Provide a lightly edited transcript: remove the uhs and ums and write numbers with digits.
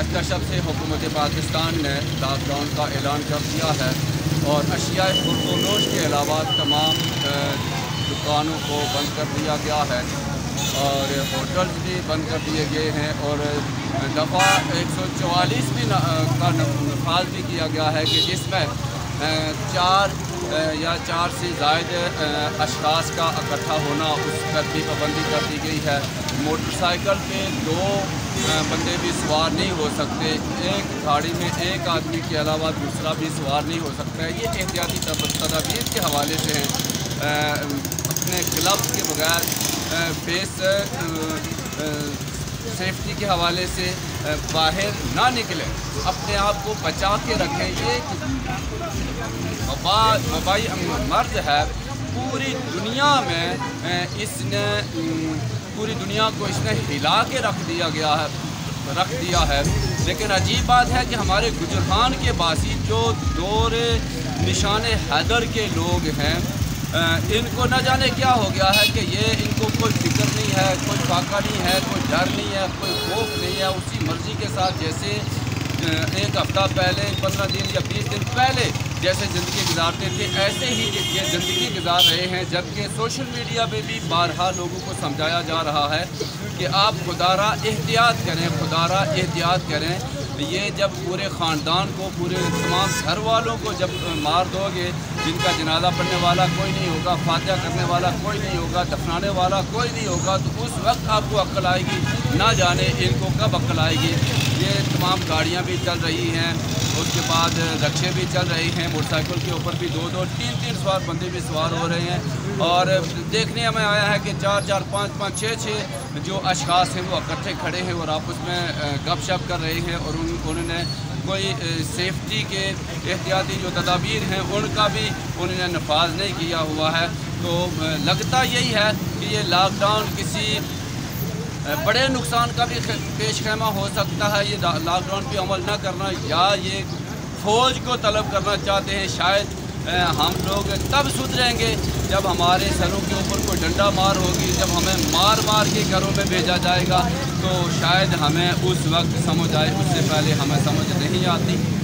شب سے حکومت پاکستان نے لاک ڈاؤن کا اعلان کر دیا ہے اور اشیاء خوردونوش کے علاوہ تمام دکانوں کو بند کر دیا گیا ہے اور ہوٹلز بھی بند کر دیے گئے ہیں اور دفعہ 144 بھی کا نفاذ بھی کیا گیا ہے کہ جس میں 4 یا 4 سے زائد اشخاص کا اکٹھا ہونا اس پر بھی پابندی کر دی گئی ہے۔ موٹر سائیکل پہ 2 بندے بھی سوار نہیں ہو سکتے، ایک گاڑی میں ایک آدمی کے علاوہ دوسرا بھی سوار نہیں ہو سکتا ہے۔ یہ احتیاطی تدابیر کے حوالے سے ہیں۔ اپنے گلوز کے بغیر فیس سیفٹی کے حوالے سے باہر نہ نکلیں، اپنے آپ کو بچا کے رکھیں۔ یہ وبائی مرض ہے، پوری دنیا میں پوری دنیا کو اس نے ہلا کے رکھ دیا ہے لیکن عجیب بات ہے کہ ہمارے گجران کے باسی جو دور نشان حیدر کے لوگ ہیں، ان کو نہ جانے کیا ہو گیا ہے کہ یہ ان کو کوئی فکر نہیں ہے، کوئی فاقہ نہیں ہے، کوئی ڈر نہیں ہے، کوئی خوف نہیں ہے۔ اسی مرضی کے ساتھ جیسے ایک ہفتہ پہلے 15 دن یا 20 دن پہلے جیسے زندگی گزارتے تھے ایسے ہی یہ زندگی گزار رہے ہیں، جبکہ سوشل میڈیا پہ بھی بارہا لوگوں کو سمجھایا جا رہا ہے کہ آپ خدارہ احتیاط کریں، خدارہ احتیاط کریں۔ یہ جب پورے خاندان کو، پورے تمام گھر والوں کو جب مار دو گے، جن کا جنازہ پڑھنے والا کوئی نہیں ہوگا، فاتحہ کرنے والا کوئی نہیں ہوگا، دفنانے والا کوئی نہیں ہوگا، تو اس وقت آپ کو عقل آئے گی۔ نہ جانے ان کو کب عقل آئے گی۔ یہ تمام گاڑیاں بھی چل رہی ہیں، اس کے بعد رکشے بھی چل رہے ہیں، موٹر سائیکل کے اوپر بھی 2-2 3-3 سوار بندے بھی سوار ہو رہے ہیں اور دیکھنے میں آیا ہے کہ 4-4 5-5 6-6 جو اشخاص ہیں وہ اکٹھے کھڑے ہیں اور آپس میں گپ شپ کر رہے ہیں اور انہوں نے کوئی سیفٹی کے احتیاطی جو تدابیر ہیں ان کا بھی انہوں نے نفاذ نہیں کیا ہوا ہے۔ تو لگتا یہی ہے کہ یہ لاک ڈاؤن کسی بڑے نقصان کا بھی پیش خیمہ ہو سکتا ہے۔ یہ لاک ڈاؤن پہ عمل نہ کرنا یا یہ فوج کو طلب کرنا چاہتے ہیں۔ شاید ہم لوگ تب سدھریں گے جب ہمارے سروں کے اوپر کوئی ڈنڈا مار ہوگی، جب ہمیں مار کے گھروں میں بھیجا جائے گا تو شاید ہمیں اس وقت سمجھ آئے، اس سے پہلے ہمیں سمجھ نہیں آتی۔